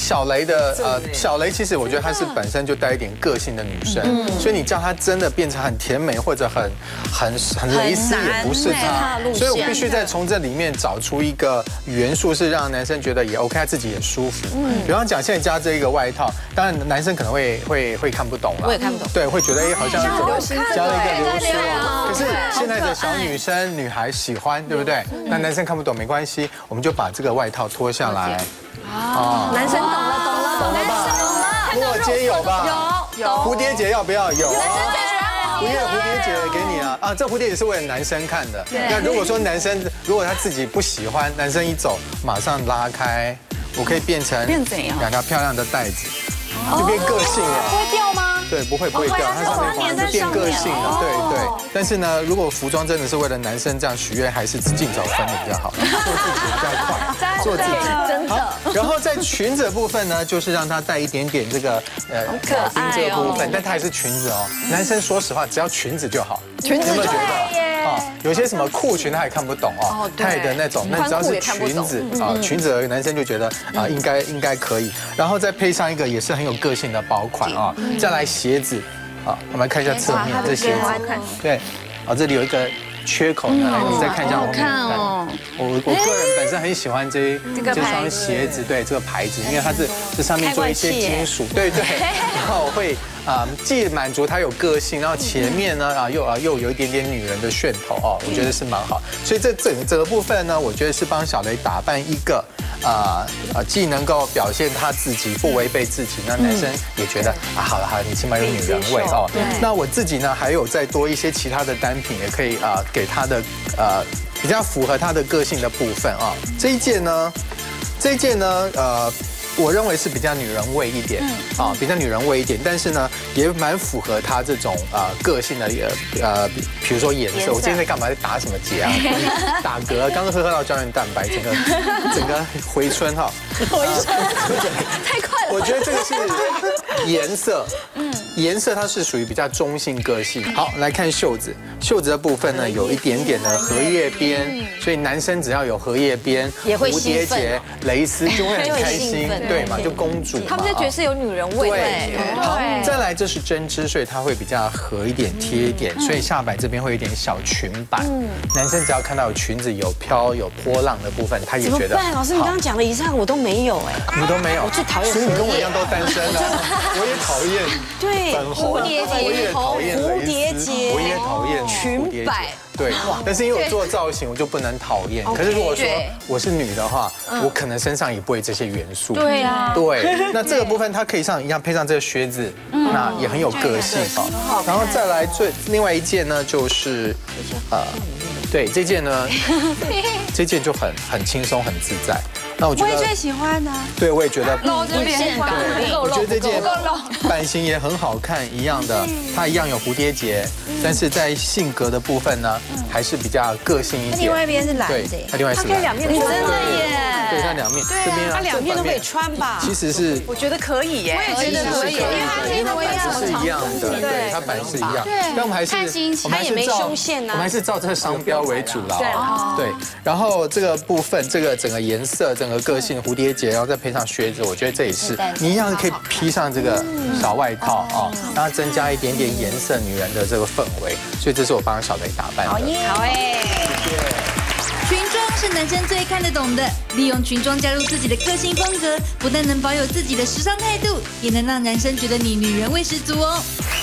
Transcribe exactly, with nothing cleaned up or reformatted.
小雷的呃，小雷其实我觉得她是本身就带一点个性的女生，所以你叫她真的变成很甜美或者很很很蕾丝也不是她，所以我必须再从这里面找出一个元素是让男生觉得也 OK， 他自己也舒服。嗯，比方讲现在加这一个外套，当然男生可能会会会看不懂了， 我也看不懂， 对，会觉得哎好像流行加了一个流苏，可是现在的小女生女孩喜欢，对不对？那男生看不懂没关系，我们就把这个外套脱下来。 哦，男生懂了，懂了，懂了，懂了。 墨街有吧？ 有有。 蝴蝶结要不要？有。 男生最喜欢蝴蝶蝴蝶结给你啊啊！这蝴蝶结是为了男生看的。那如果说男生如果他自己不喜欢，男生一走马上拉开，我可以变成两条漂亮的带子，就变个性了。 会掉吗？ 对，不会不会掉，它上面就变个性了。对对。但是呢，如果服装真的是为了男生这样许愿，还是尽早分的比较好，做自己比较快，做自己。 真的。 然后在裙子的部分呢，就是让它带一点点这个呃马丁这个部分，但它还是裙子哦。男生说实话，只要裙子就好。 裙子有没有觉得？ 啊，有些什么裤裙他也看不懂哦，太的那种，那只要是裙子啊，裙子的男生就觉得啊应该应该可以，然后再配上一个也是很有个性的薄款啊，再来鞋子啊，我们来看一下侧面这鞋子，对，啊这里有一个缺口，来你再看一下后面，我我个人本身很喜欢这这双鞋子，对这个牌子，因为它是这上面做一些金属，对对，然后我会。啊，既满足他有个性，然后前面呢啊又啊又有一点点女人的噱头哦，我觉得是蛮好。所以这整整个部分呢，我觉得是帮小雷打扮一个啊啊，既能够表现他自己，不违背自己，那男生也觉得啊，好了好了，你起码有女人味哦。那我自己呢，还有再多一些其他的单品，也可以啊给他的呃比较符合他的个性的部分啊。这一件呢，这一件呢呃。我认为是比较女人味一点，啊，比较女人味一点，但是呢，也蛮符合她这种呃个性的呃，比如说颜色。我今天在干嘛？在打什么结啊？打嗝，刚刚喝喝到胶原蛋白，整个整个回春哈。 回春，太快了。 我觉得这个是颜色，嗯，颜色它是属于比较中性个性。好，来看袖子，袖子的部分呢有一点点的荷叶边，所以男生只要有荷叶边、蝴蝶结、蕾丝就会很开心。对嘛，就公主嘛， 他们就觉得是有女人味。 对，好，再来这是针织，所以它会比较合一点、贴一点，所以下摆这边会有一点小裙摆。男生只要看到裙子有飘有波浪的部分，他也觉得。 怎么办？老师，你刚刚讲了以上我都没有哎， 你都没有， 我最讨厌。 所以你跟我一样都单身啊，我也讨厌对粉红，我也讨厌蝴蝶结， 我也讨厌裙摆。 对，但是因为我做造型，我就不能讨厌。可是如果说我是女的话，我可能身上也不会这些元素。 对呀， 对。那这个部分它可以上一样配上这个靴子，那也很有个性啊。然后再来最另外一件呢，就是呃，对这件呢，这件就很很轻松很自在。那我觉得我也最喜欢的。 对，我也觉得露这边， 对，我觉得这件版型也很好看，一样的，它一样有蝴蝶结，但是在性格的部分呢，还是比较个性一点。 另外一边是蓝的， 它另外是蓝。它可以两面穿，真的耶！ 对，它两面，这边它两面都可以穿吧？ 其实是， 我觉得可以耶，我也觉得可以，因为它因为它版式是一样的，对，它版式一样。但我们还是我们还是照我们还是照这个商标为主啦。对，然后这个部分，这个整个颜色，整个个性蝴蝶结，然后再配上靴子，我觉得这也是你一样可以披上这个小外套啊，让它增加一点点颜色，女人的这个氛围。所以这是我帮小雷打扮的。 好耶，好哎， 谢谢。 裙装是男生最看得懂的，利用裙装加入自己的个性风格，不但能保有自己的时尚态度，也能让男生觉得你女人味十足哦。